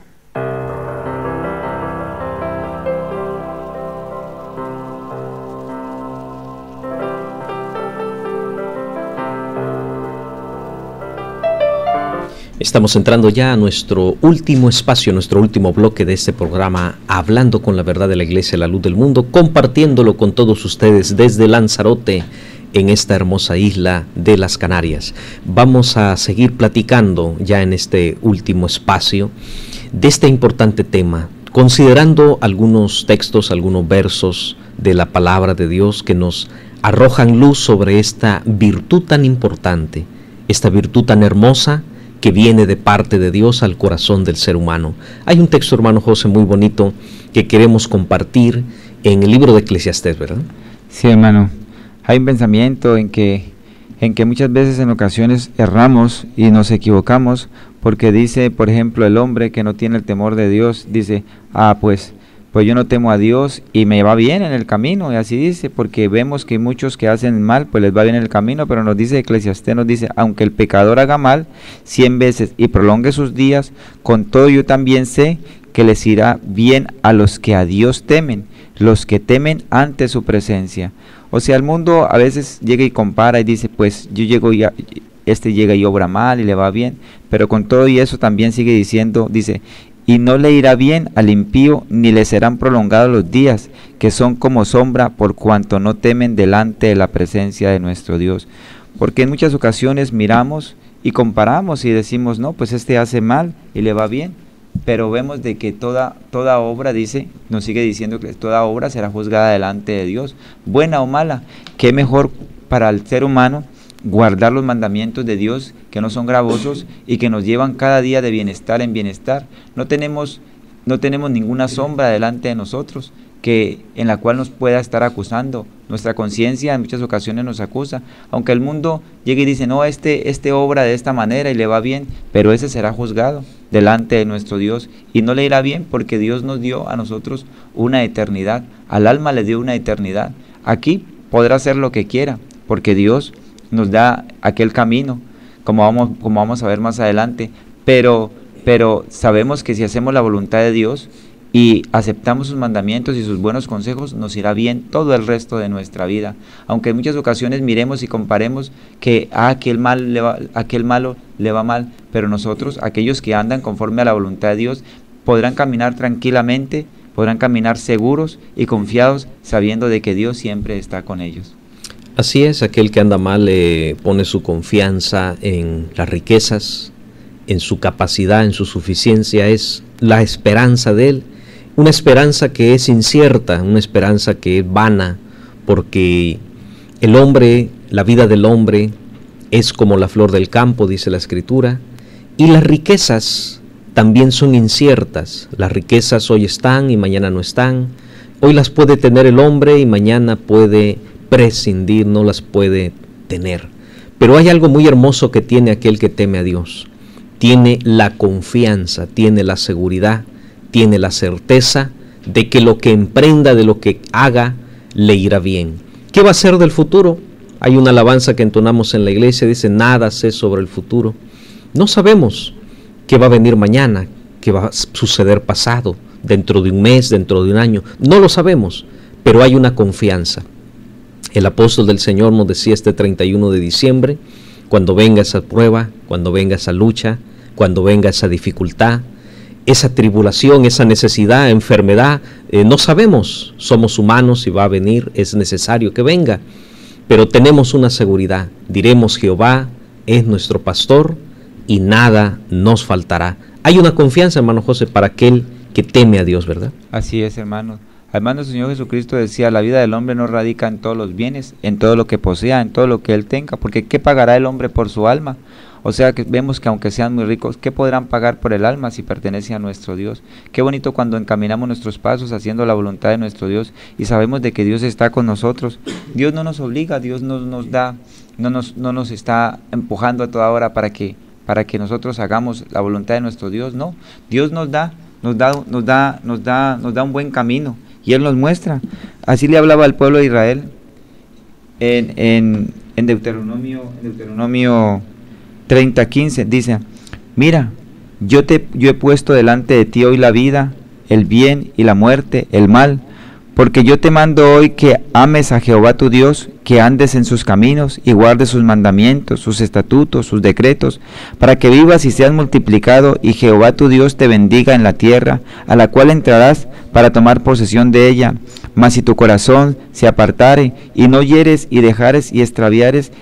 Estamos entrando ya a nuestro último espacio, nuestro último bloque de este programa, hablando con la verdad de la Iglesia, la luz del mundo, compartiéndolo con todos ustedes desde Lanzarote, en esta hermosa isla de las Canarias. Vamos a seguir platicando ya en este último espacio de este importante tema, considerando algunos textos, algunos versos de la palabra de Dios que nos arrojan luz sobre esta virtud tan importante, esta virtud tan hermosa que viene de parte de Dios al corazón del ser humano. Hay un texto, hermano José, muy bonito que queremos compartir en el libro de Eclesiastés, ¿verdad? Sí, hermano. Hay un pensamiento en que, en que muchas veces en ocasiones erramos y nos equivocamos porque dice, por ejemplo, el hombre que no tiene el temor de Dios, dice, ah, pues, pues yo no temo a Dios y me va bien en el camino, y así dice, porque vemos que muchos que hacen mal, pues les va bien en el camino, pero nos dice Eclesiastés, nos dice, aunque el pecador haga mal cien veces y prolongue sus días, con todo yo también sé que les irá bien a los que a Dios temen, los que temen ante su presencia. O sea, el mundo a veces llega y compara y dice, pues yo llego y este llega y obra mal y le va bien, pero con todo y eso también sigue diciendo, dice, y no le irá bien al impío, ni le serán prolongados los días, que son como sombra, por cuanto no temen delante de la presencia de nuestro Dios. Porque en muchas ocasiones miramos y comparamos y decimos, no, pues este hace mal y le va bien, pero vemos de que toda, toda obra, dice, nos sigue diciendo que toda obra será juzgada delante de Dios, buena o mala. Qué mejor para el ser humano guardar los mandamientos de Dios, que no son gravosos y que nos llevan cada día de bienestar en bienestar. No tenemos, no tenemos ninguna sombra delante de nosotros que en la cual nos pueda estar acusando. Nuestra conciencia en muchas ocasiones nos acusa, aunque el mundo llegue y dice, no, este, este obra de esta manera y le va bien, pero ese será juzgado delante de nuestro Dios y no le irá bien, porque Dios nos dio a nosotros una eternidad, al alma le dio una eternidad. Aquí podrá hacer lo que quiera, porque Dios nos da aquel camino, como vamos, como vamos a ver más adelante, pero, pero sabemos que si hacemos la voluntad de Dios y aceptamos sus mandamientos y sus buenos consejos, nos irá bien todo el resto de nuestra vida. Aunque en muchas ocasiones miremos y comparemos que a aquel, mal le va, aquel malo le va mal, pero nosotros, aquellos que andan conforme a la voluntad de Dios, podrán caminar tranquilamente, podrán caminar seguros y confiados, sabiendo de que Dios siempre está con ellos. Así es, aquel que anda mal eh, pone su confianza en las riquezas, en su capacidad, en su suficiencia, es la esperanza de él, una esperanza que es incierta, una esperanza que es vana, porque el hombre, la vida del hombre es como la flor del campo, dice la Escritura, y las riquezas también son inciertas. Las riquezas hoy están y mañana no están, hoy las puede tener el hombre y mañana puede prescindir, no las puede tener. Pero hay algo muy hermoso que tiene aquel que teme a Dios. Tiene la confianza, tiene la seguridad, tiene la certeza de que lo que emprenda, de lo que haga, le irá bien. ¿Qué va a ser del futuro? Hay una alabanza que entonamos en la iglesia, dice, nada sé sobre el futuro. No sabemos qué va a venir mañana, qué va a suceder pasado, dentro de un mes, dentro de un año. No lo sabemos, pero hay una confianza. El apóstol del Señor nos decía este treinta y uno de diciembre, cuando venga esa prueba, cuando venga esa lucha, cuando venga esa dificultad, esa tribulación, esa necesidad, enfermedad, eh, no sabemos, somos humanos y va a venir, es necesario que venga, pero tenemos una seguridad, diremos Jehová es nuestro pastor y nada nos faltará. Hay una confianza, hermano José, para aquel que teme a Dios, ¿verdad? Así es, hermano. Además, el Señor Jesucristo decía, la vida del hombre no radica en todos los bienes, en todo lo que posea, en todo lo que él tenga, porque ¿qué pagará el hombre por su alma? O sea que vemos que aunque sean muy ricos, ¿qué podrán pagar por el alma si pertenece a nuestro Dios? Qué bonito cuando encaminamos nuestros pasos haciendo la voluntad de nuestro Dios y sabemos de que Dios está con nosotros. Dios no nos obliga, Dios no nos da, no nos, no nos está empujando a toda hora para que, para que nosotros hagamos la voluntad de nuestro Dios, no. Dios nos da, nos da, nos da, nos da, nos da un buen camino. Y Él nos muestra. Así le hablaba al pueblo de Israel en, en, en Deuteronomio, en Deuteronomio treinta, quince. Dice, mira, yo, te, yo he puesto delante de ti hoy la vida, el bien y la muerte, el mal, porque yo te mando hoy que ames a Jehová tu Dios, que andes en sus caminos y guardes sus mandamientos, sus estatutos, sus decretos, para que vivas y seas multiplicado, y Jehová tu Dios te bendiga en la tierra, a la cual entrarás para tomar posesión de ella. Mas si tu corazón se apartare, y no hieres y dejares y extraviares,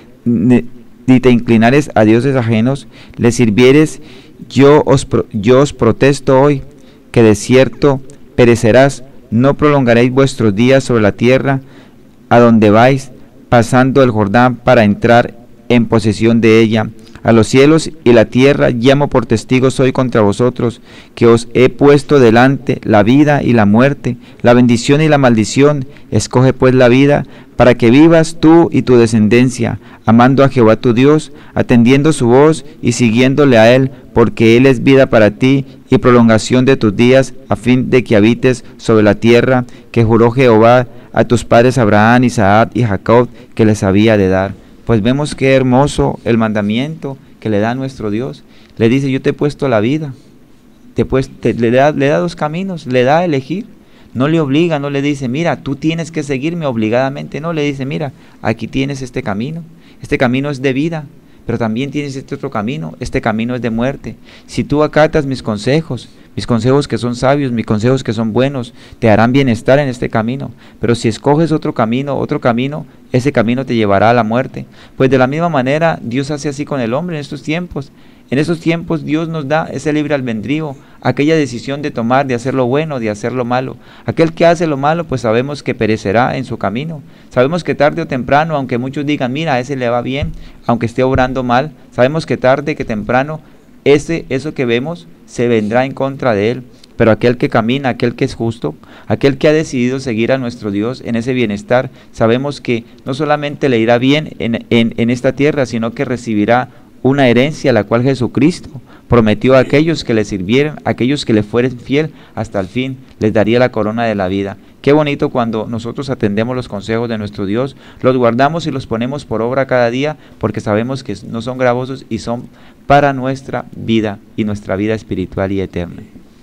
ni te inclinares a dioses ajenos, le sirvieres, yo os, yo os protesto hoy, que de cierto perecerás. No prolongaréis vuestros días sobre la tierra a donde vais, pasando el Jordán para entrar en posesión de ella. A los cielos y la tierra llamo por testigos hoy contra vosotros, que os he puesto delante la vida y la muerte, la bendición y la maldición. Escoge pues la vida, para que vivas tú y tu descendencia, amando a Jehová tu Dios, atendiendo su voz y siguiéndole a Él, porque Él es vida para ti y prolongación de tus días, a fin de que habites sobre la tierra que juró Jehová a tus padres Abraham, Isaac y Jacob, que les había de dar. Pues vemos qué hermoso el mandamiento que le da a nuestro Dios. Le dice, yo te he puesto la vida, te, pues, te le, da, le da dos caminos, le da a elegir. No le obliga, no le dice, mira, tú tienes que seguirme obligadamente. No, le dice, mira, aquí tienes este camino. Este camino es de vida, pero también tienes este otro camino. Este camino es de muerte. Si tú acatas mis consejos, mis consejos que son sabios, mis consejos que son buenos, te harán bienestar en este camino. Pero si escoges otro camino, otro camino, ese camino te llevará a la muerte. Pues de la misma manera, Dios hace así con el hombre en estos tiempos. En esos tiempos Dios nos da ese libre albedrío, aquella decisión de tomar, de hacer lo bueno, de hacer lo malo. Aquel que hace lo malo, pues sabemos que perecerá en su camino. Sabemos que tarde o temprano, aunque muchos digan, mira, a ese le va bien, aunque esté obrando mal, sabemos que tarde que temprano, ese, eso que vemos, se vendrá en contra de él. Pero aquel que camina, aquel que es justo, aquel que ha decidido seguir a nuestro Dios en ese bienestar, sabemos que no solamente le irá bien en, en, en esta tierra, sino que recibirá una herencia la cual Jesucristo prometió a aquellos que le sirvieran, a aquellos que le fueren fiel hasta el fin, les daría la corona de la vida. Qué bonito cuando nosotros atendemos los consejos de nuestro Dios, los guardamos y los ponemos por obra cada día, porque sabemos que no son gravosos y son para nuestra vida y nuestra vida espiritual y eterna.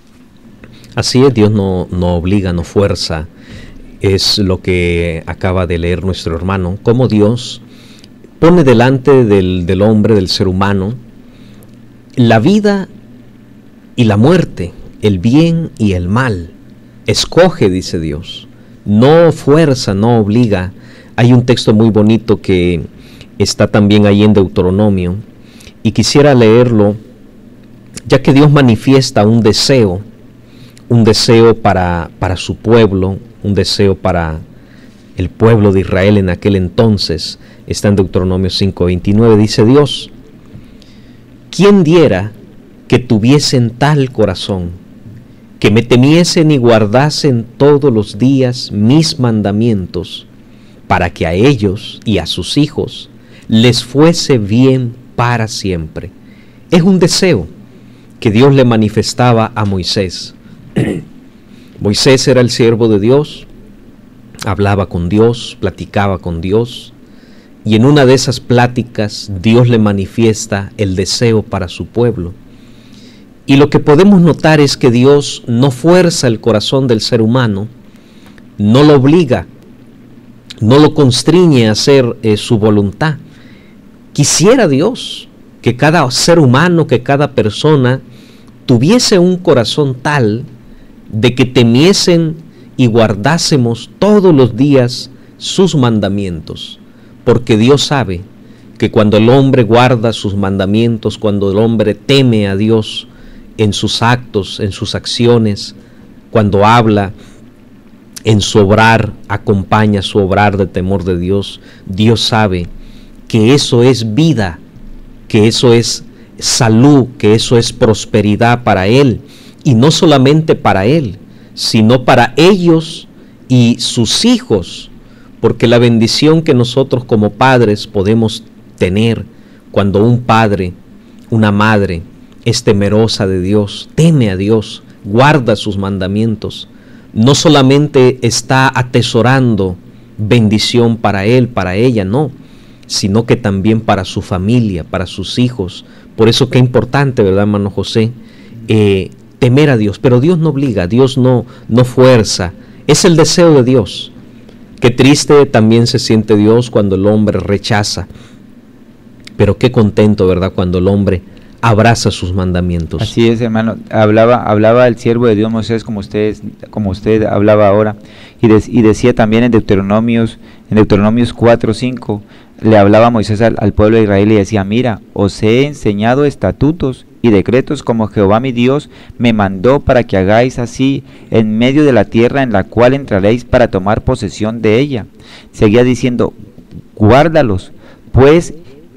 Así es, Dios no, no obliga, no fuerza. Es lo que acaba de leer nuestro hermano, cómo Dios pone delante del, del hombre, del ser humano, la vida y la muerte, el bien y el mal. Escoge, dice Dios. No fuerza, no obliga. Hay un texto muy bonito que está también ahí en Deuteronomio, y quisiera leerlo, ya que Dios manifiesta un deseo, un deseo para, para su pueblo, un deseo para el pueblo de Israel en aquel entonces. Está en Deuteronomio cinco veintinueve, dice Dios: ¿quién diera que tuviesen tal corazón, que me temiesen y guardasen todos los días mis mandamientos, para que a ellos y a sus hijos les fuese bien para siempre? Es un deseo que Dios le manifestaba a Moisés. Moisés era el siervo de Dios, hablaba con Dios, platicaba con Dios, y en una de esas pláticas Dios le manifiesta el deseo para su pueblo. Y lo que podemos notar es que Dios no fuerza el corazón del ser humano, no lo obliga, no lo constriñe a hacer eh, su voluntad. Quisiera Dios que cada ser humano, que cada persona tuviese un corazón tal de que temiesen y guardásemos todos los días sus mandamientos, porque Dios sabe que cuando el hombre guarda sus mandamientos, cuando el hombre teme a Dios en sus actos, en sus acciones, cuando habla, en su obrar, acompaña su obrar de temor de Dios, Dios sabe que eso es vida, que eso es salud, que eso es prosperidad para él, y no solamente para él, sino para ellos y sus hijos, porque la bendición que nosotros como padres podemos tener cuando un padre, una madre es temerosa de Dios, teme a Dios, guarda sus mandamientos, no solamente está atesorando bendición para él, para ella, no, sino que también para su familia, para sus hijos. Por eso qué importante, ¿verdad, hermano José? Eh, temer a Dios, pero Dios no obliga, Dios no, no fuerza, es el deseo de Dios. Qué triste también se siente Dios cuando el hombre rechaza, pero qué contento, ¿verdad?, cuando el hombre abraza sus mandamientos. Así es, hermano. Hablaba, hablaba el siervo de Dios Moisés, como usted, como usted hablaba ahora, y, de, y decía también en Deuteronomios, en Deuteronomios cuatro cinco, le hablaba Moisés al, al pueblo de Israel y decía: mira, os he enseñado estatutos y decretos como Jehová mi Dios me mandó, para que hagáis así en medio de la tierra en la cual entraréis para tomar posesión de ella. Seguía diciendo: guárdalos, pues,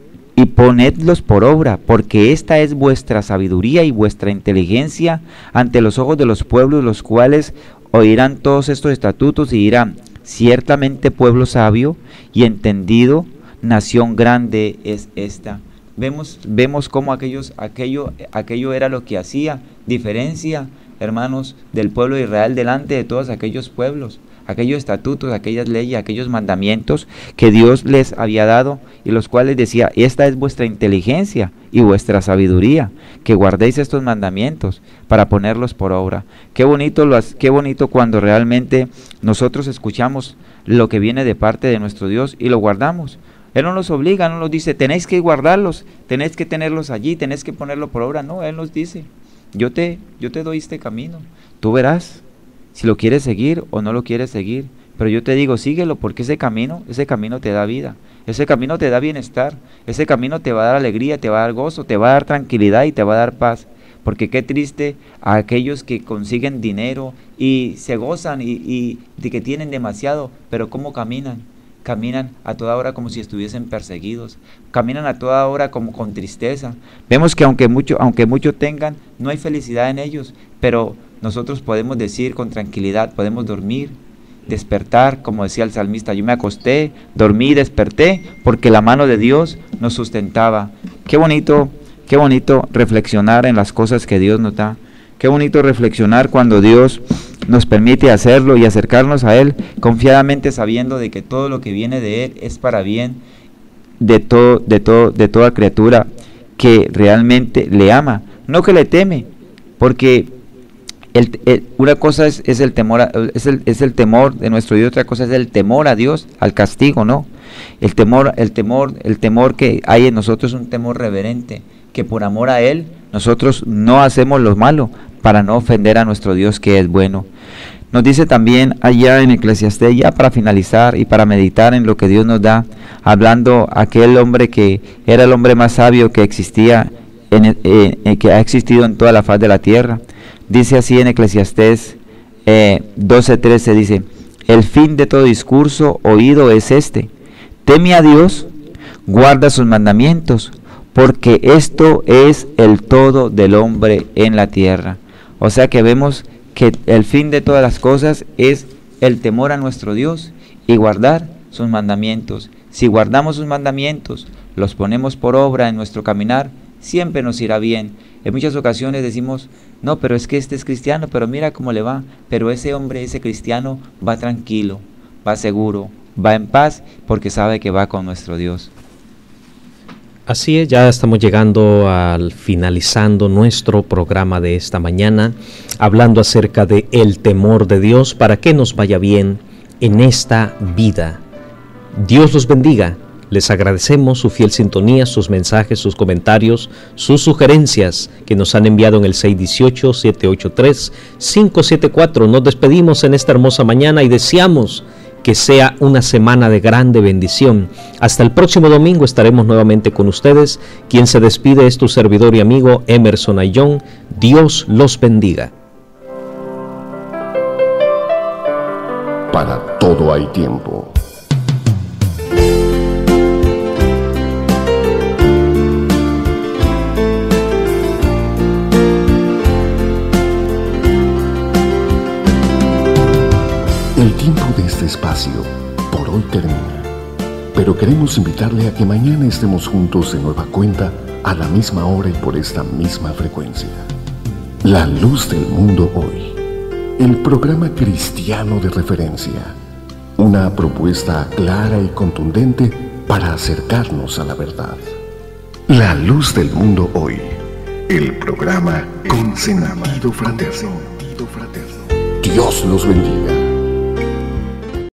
y ponedlos por obra, porque esta es vuestra sabiduría y vuestra inteligencia ante los ojos de los pueblos, los cuales oirán todos estos estatutos y dirán: ciertamente pueblo sabio y entendido, nación grande es esta. Vemos, vemos cómo aquellos, aquello, aquello era lo que hacía diferencia, hermanos, del pueblo de Israel delante de todos aquellos pueblos, aquellos estatutos, aquellas leyes, aquellos mandamientos que Dios les había dado, y los cuales decía: esta es vuestra inteligencia y vuestra sabiduría, que guardéis estos mandamientos para ponerlos por obra. Qué bonito, lo, qué bonito cuando realmente nosotros escuchamos lo que viene de parte de nuestro Dios y lo guardamos. Él no nos obliga, no nos dice: tenéis que guardarlos, tenéis que tenerlos allí, tenéis que ponerlo por obra. No, Él nos dice: yo te, yo te doy este camino, tú verás si lo quieres seguir o no lo quieres seguir, pero yo te digo, síguelo, porque ese camino, ese camino te da vida, ese camino te da bienestar, ese camino te va a dar alegría, te va a dar gozo, te va a dar tranquilidad y te va a dar paz. Porque qué triste a aquellos que consiguen dinero y se gozan y, y de que tienen demasiado, pero ¿cómo caminan? Caminan a toda hora como si estuviesen perseguidos, caminan a toda hora como con tristeza. Vemos que aunque mucho, aunque mucho tengan, no hay felicidad en ellos, pero nosotros podemos decir con tranquilidad, podemos dormir, despertar, como decía el salmista: yo me acosté, dormí, desperté, porque la mano de Dios nos sustentaba. Qué bonito, qué bonito reflexionar en las cosas que Dios nos da. Qué bonito reflexionar cuando Dios nos permite hacerlo y acercarnos a Él confiadamente, sabiendo de que todo lo que viene de Él es para bien de todo, de todo, de toda criatura que realmente le ama, no que le teme, porque el, el, una cosa es, es el temor, a, es el, es el temor de nuestro Dios, otra cosa es el temor a Dios, al castigo, ¿no? El temor, el temor, el temor que hay en nosotros es un temor reverente, que por amor a Él nosotros no hacemos lo malo, para no ofender a nuestro Dios que es bueno. Nos dice también allá en Eclesiastés, ya para finalizar y para meditar en lo que Dios nos da, hablando aquel hombre que era el hombre más sabio que existía, en, eh, que ha existido en toda la faz de la tierra. Dice así en Eclesiastés eh, doce trece, dice: el fin de todo discurso oído es este: teme a Dios, guarda sus mandamientos, porque esto es el todo del hombre en la tierra. O sea que vemos que el fin de todas las cosas es el temor a nuestro Dios y guardar sus mandamientos. Si guardamos sus mandamientos, los ponemos por obra en nuestro caminar, siempre nos irá bien. En muchas ocasiones decimos: no, pero es que este es cristiano, pero mira cómo le va. Pero ese hombre, ese cristiano, va tranquilo, va seguro, va en paz, porque sabe que va con nuestro Dios. Así es, ya estamos llegando al finalizando nuestro programa de esta mañana, hablando acerca de el temor de Dios para que nos vaya bien en esta vida. Dios los bendiga. Les agradecemos su fiel sintonía, sus mensajes, sus comentarios, sus sugerencias que nos han enviado en el seis uno ocho, siete ocho tres, cinco siete cuatro. Nos despedimos en esta hermosa mañana y deseamos que sea una semana de grande bendición. Hasta el próximo domingo estaremos nuevamente con ustedes. Quien se despide es tu servidor y amigo Emerson Ayllón. Dios los bendiga. Para todo hay tiempo. El tiempo de este espacio por hoy termina, pero queremos invitarle a que mañana estemos juntos de nueva cuenta a la misma hora y por esta misma frecuencia. La luz del mundo hoy, el programa cristiano de referencia, una propuesta clara y contundente para acercarnos a la verdad. La luz del mundo hoy, el programa con sentido fraterno. Dios los bendiga.